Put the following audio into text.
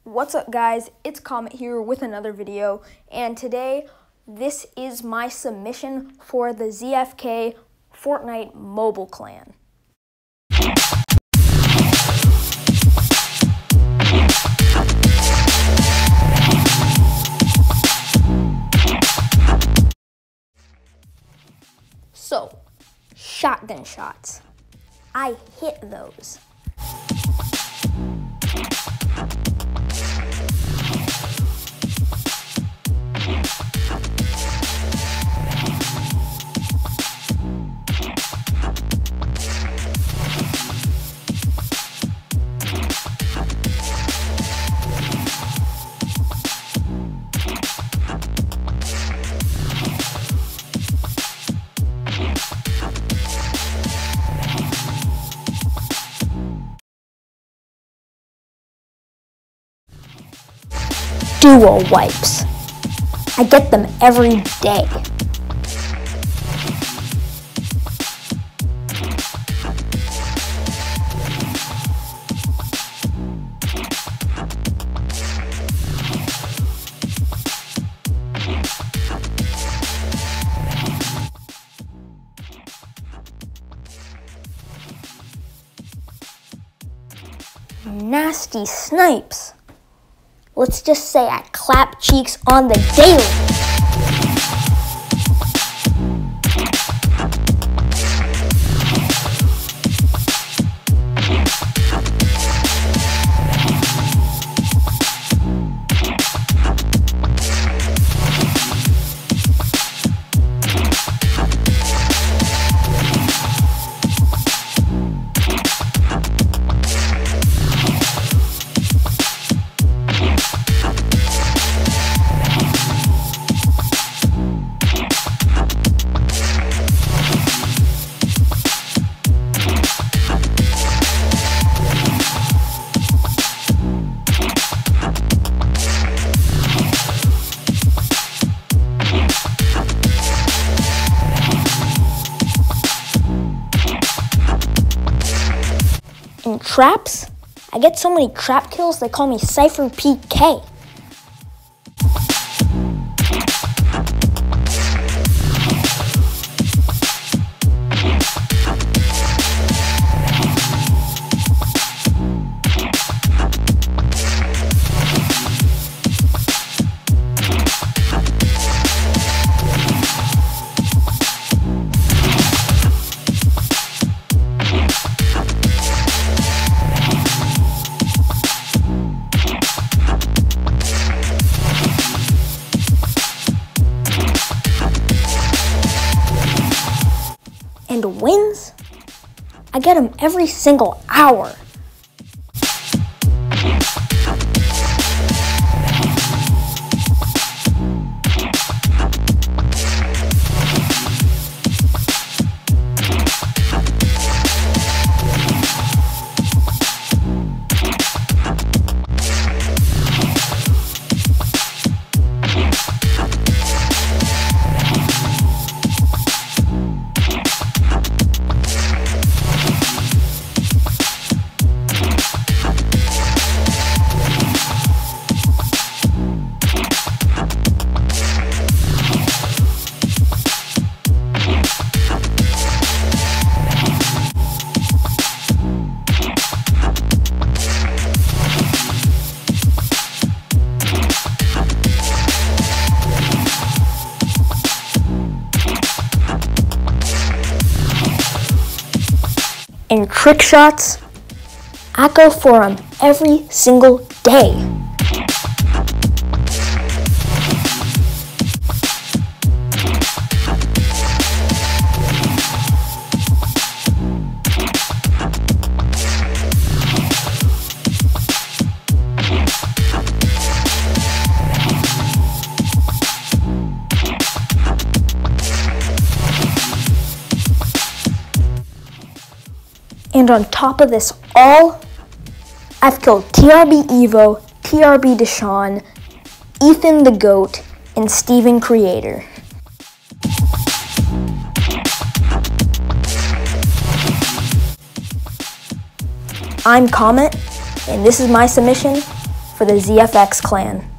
What's up, guys? It's Comet here with another video, and today this is my submission for the ZFK Fortnite mobile clan. So, shotgun shots. I hit those. Duo wipes. I get them every day. Nasty snipes. Let's just say I clap cheeks on the daily. In traps, I get so many trap kills they call me Cypher PK. And wins, I get them every single hour. And trick shots, I go for them every single day. And on top of this all, I've killed TRB Evo, TRB Deshaun, Ethan the Goat, and Steven Creator. I'm Comet, and this is my submission for the ZFX clan.